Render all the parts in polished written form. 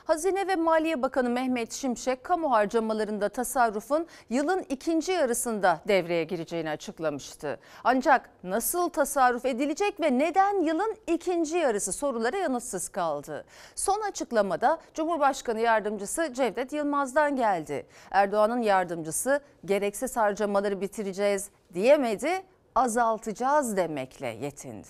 Hazine ve Maliye Bakanı Mehmet Şimşek, kamu harcamalarında tasarrufun yılın ikinci yarısında devreye gireceğini açıklamıştı. Ancak nasıl tasarruf edilecek ve neden yılın ikinci yarısı sorulara yanıtsız kaldı. Son açıklamada Cumhurbaşkanı Yardımcısı Cevdet Yılmaz'dan geldi. Erdoğan'ın yardımcısı gereksiz harcamaları bitireceğiz diyemedi, azaltacağız demekle yetindi.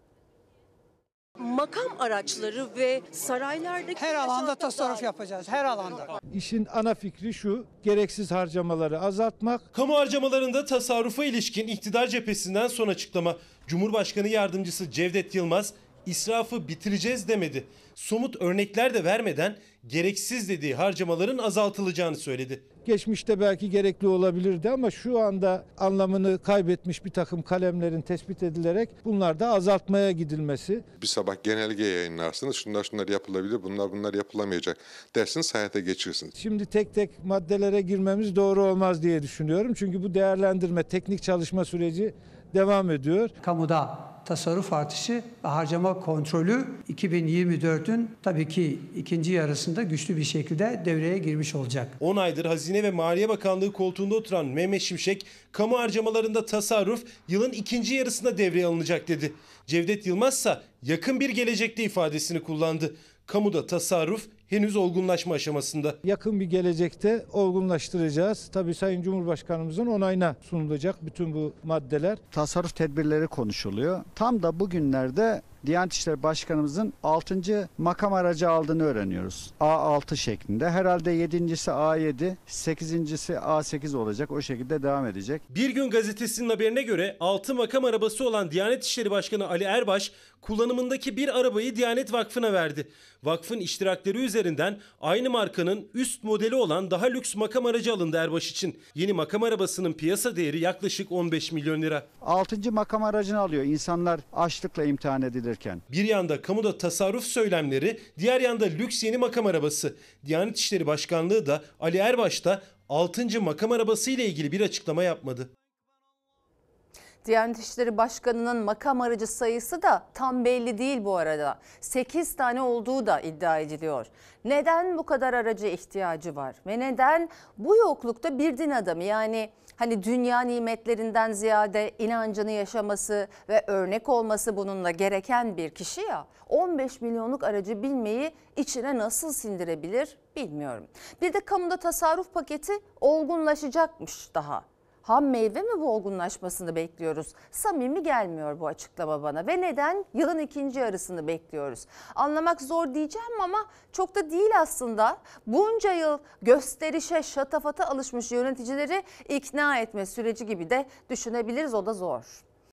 Makam araçları ve saraylardaki her alanda tasarruf yapacağız, her alanda. İşin ana fikri şu: gereksiz harcamaları azaltmak. Kamu harcamalarında tasarrufa ilişkin iktidar cephesinden son açıklama. Cumhurbaşkanı Yardımcısı Cevdet Yılmaz israfı bitireceğiz demedi. Somut örnekler de vermeden gereksiz dediği harcamaların azaltılacağını söyledi. Geçmişte belki gerekli olabilirdi ama şu anda anlamını kaybetmiş bir takım kalemlerin tespit edilerek bunlarda azaltmaya gidilmesi. Bir sabah genelge yayınlarsınız, şunlar yapılabilir, bunlar yapılamayacak dersiniz, hayata geçirirsiniz. Şimdi tek tek maddelere girmemiz doğru olmaz diye düşünüyorum. Çünkü bu değerlendirme, teknik çalışma süreci devam ediyor. Kamuda tasarruf artışı ve harcama kontrolü 2024'ün tabii ki ikinci yarısında güçlü bir şekilde devreye girmiş olacak. 10 aydır Hazine ve Maliye Bakanlığı koltuğunda oturan Mehmet Şimşek, kamu harcamalarında tasarruf yılın ikinci yarısında devreye alınacak dedi. Cevdet Yılmaz ise yakın bir gelecekte ifadesini kullandı. Kamuda tasarruf henüz olgunlaşma aşamasında. Yakın bir gelecekte olgunlaştıracağız. Tabii Sayın Cumhurbaşkanımızın onayına sunulacak bütün bu maddeler. Tasarruf tedbirleri konuşuluyor. Tam da bugünlerde Diyanet İşleri Başkanımızın 6. makam aracı aldığını öğreniyoruz. A6 şeklinde. Herhalde 7.si A7, 8.si A8 olacak. O şekilde devam edecek. Bir Gün Gazetesi'nin haberine göre 6 makam arabası olan Diyanet İşleri Başkanı Ali Erbaş kullanımındaki bir arabayı Diyanet Vakfı'na verdi. Vakfın iştirakleri üzerinden aynı markanın üst modeli olan daha lüks makam aracı alındı Erbaş için. Yeni makam arabasının piyasa değeri yaklaşık 15 milyon lira. 6. makam aracını alıyor insanlar açlıkla imtihan edilirken. Bir yanda kamuda tasarruf söylemleri, diğer yanda lüks yeni makam arabası. Diyanet İşleri Başkanlığı da Ali Erbaş da 6. makam arabası ile ilgili bir açıklama yapmadı. Diyanet İşleri Başkanı'nın makam aracı sayısı da tam belli değil bu arada. 8 tane olduğu da iddia ediliyor. Neden bu kadar araca ihtiyacı var? Ve neden bu yoklukta bir din adamı, yani hani dünya nimetlerinden ziyade inancını yaşaması ve örnek olması bununla gereken bir kişi ya, 15 milyonluk aracı bilmeyi içine nasıl sindirebilir bilmiyorum. Bir de kamuda tasarruf paketi olgunlaşacakmış daha. Ham meyve mi bu olgunlaşmasını bekliyoruz? Samimi gelmiyor bu açıklama bana. Ve neden? Yılın ikinci yarısını bekliyoruz. Anlamak zor diyeceğim ama çok da değil aslında. Bunca yıl gösterişe, şatafata alışmış yöneticileri ikna etme süreci gibi de düşünebiliriz, o da zor.